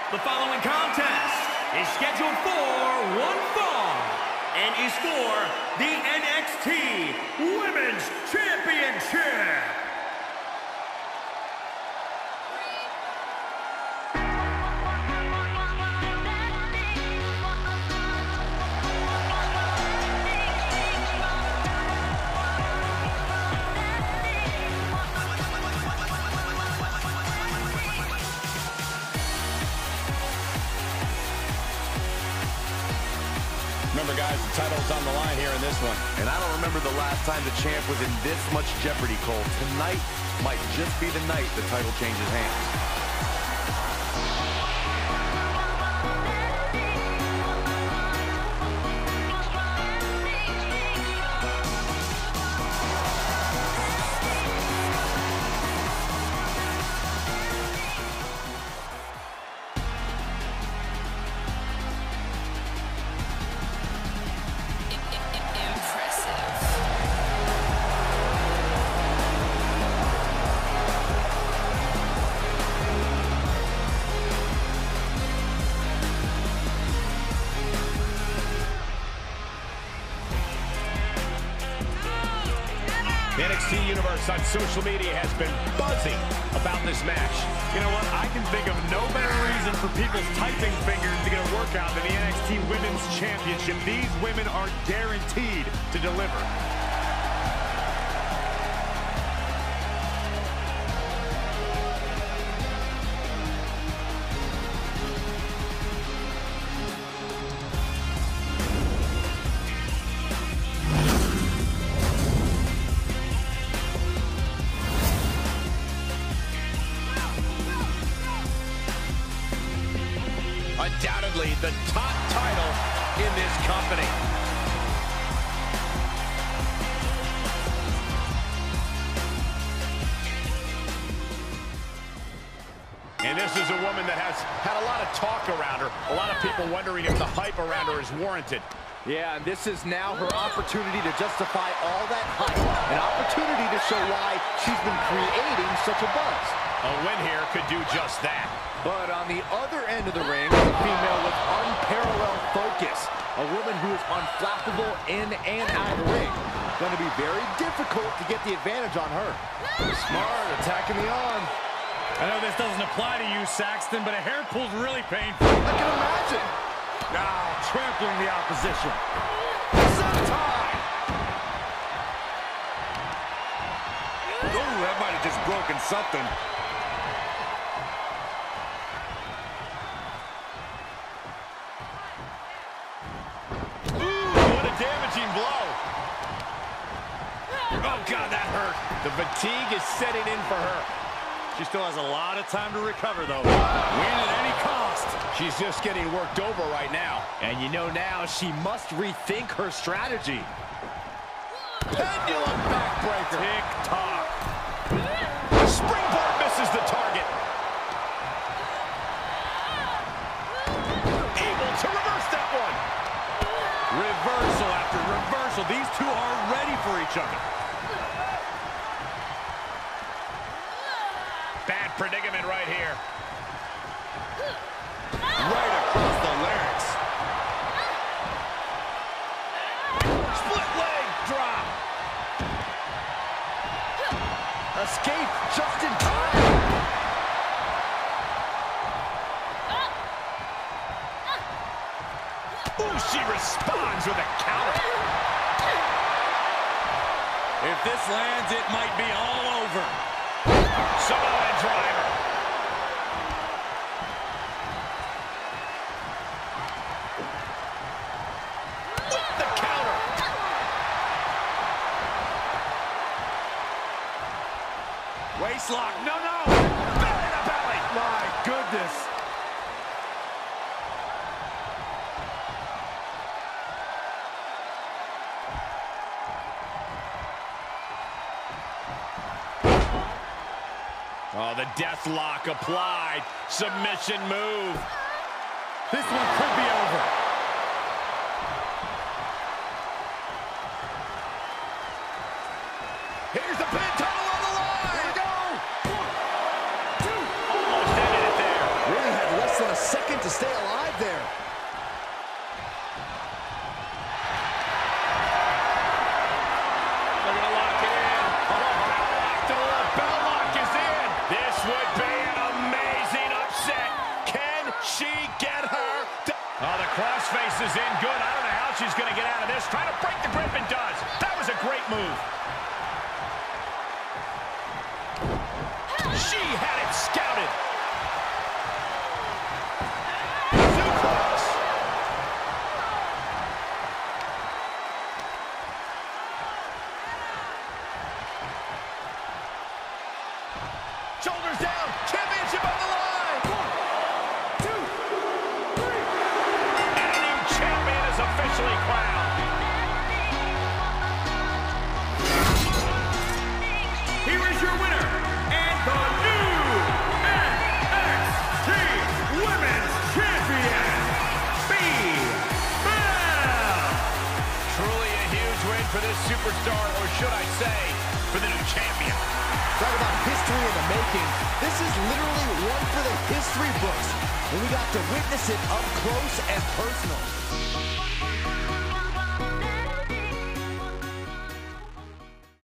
The following contest is scheduled for one fall and is for the NXT Women's Championship. Remember, guys, the title's on the line here in this one. And I don't remember the last time the champ was in this much jeopardy, Cole. Tonight might just be the night the title changes hands. The NXT Universe on social media has been buzzing about this match. You know what? I can think of no better reason for people's typing fingers to get a workout than the NXT Women's Championship. These women are guaranteed to deliver. Undoubtedly the top title in this company. And this is a woman that has had a lot of talk around her. A lot of people wondering if the hype around her is warranted. Yeah, and this is now her opportunity to justify all that hype. An opportunity to show why she's been creating such a buzz. A win here could do just that. But on the other end of the ring, a female with unparalleled focus. A woman who is unflappable in and out of the ring. Going to be very difficult to get the advantage on her. Smart, attacking the arm. I know this doesn't apply to you, Saxton, but a hair pull's really painful. I can imagine. Now, trampling the opposition. Sentai! Ooh, that might have just broken something. What a damaging blow. Oh, God, that hurt. The fatigue is setting in for her. She still has a lot of time to recover, though. Win at any cost. She's just getting worked over right now. And you know now she must rethink her strategy. Pendulum backbreaker. Tick-tock. Springboard misses the target. Able to reverse that one. Reversal after reversal. These two are ready for each other. Bad predicament right here. Right across the larynx. Split leg drop. Escape just in time. Ooh, she responds with a counter. If this lands, it might be all over. Samoan driver. With the counter. Waist lock. No, no. Belly to belly. My goodness. Oh, the death lock applied. Submission move. This one could be over. Here's the pin, title on the line. Here we go. 1, 2. Almost ended it there. Really had less than a second looking to stay alive there. They're gonna lock it in. The bell lock is in. This would be an amazing upset. Can she get her? Oh, the crossface is in good. I don't know how she's gonna get out of this. Trying to break the grip and does. That was a great move. She had it scouted. Suplex. Shoulders down. Championship on the line. 1, 2, 3. And a new champion is officially crowned. Here is your winner, and the new NXT Women's Champion, B-Bell. Truly a huge win for this superstar, or should I say, for the new champion. Talk about history in the making. This is literally one for the history books. And we got to witness it up close and personal.